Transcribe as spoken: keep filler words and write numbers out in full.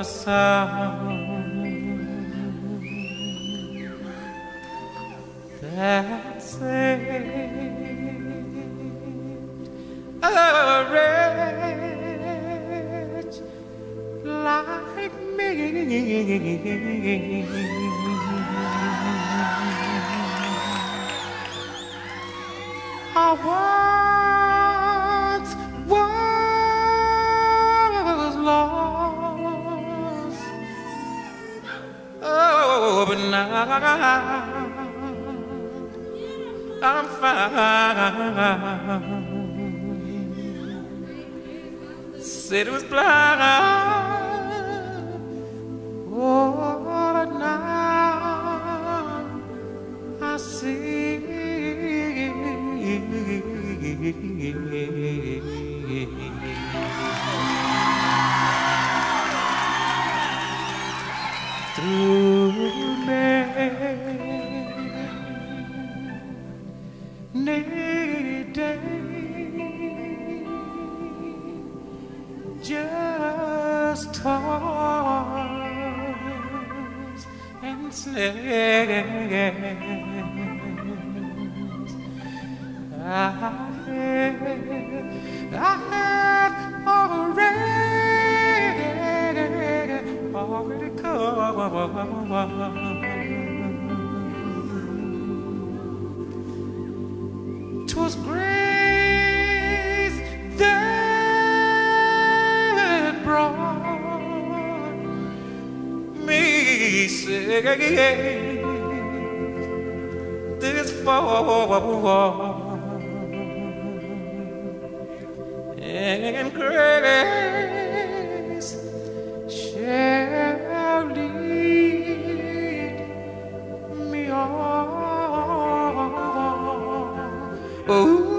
sound that saved a wretch like me. I once was lost, oh, but now I'm found. Said it was blind, oh, but now I see. Through many days, just toils and snares. I have, I have already, already come. 'Twas grace that brought me safe this far. And grace shall lead me on. Oh.